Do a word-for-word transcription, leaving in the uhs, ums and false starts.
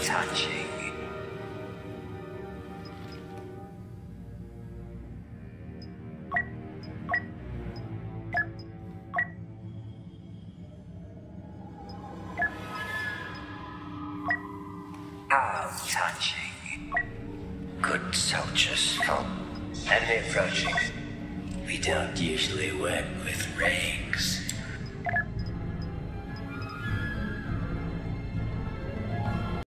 touching. How touching. Good soldiers. Enemy approaching. We don't usually work with rakes.